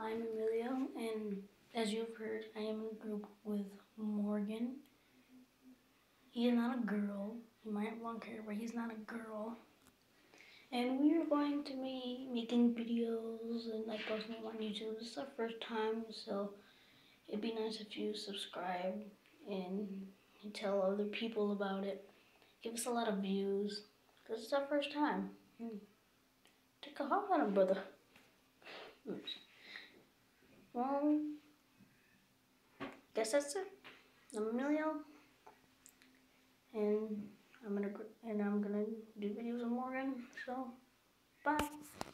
I'm Emilio, and as you've heard, I am in a group with Morgan. He is not a girl. He might have long hair, but he's not a girl. And we are going to be making videos and posting them on YouTube. This is our first time, so it'd be nice if you subscribe and tell other people about it. Give us a lot of views, because it's our first time. Take a hop on it, brother. Oops. Well, guess that's it. I'm Emilio, and I'm gonna do videos with Morgan. So, bye.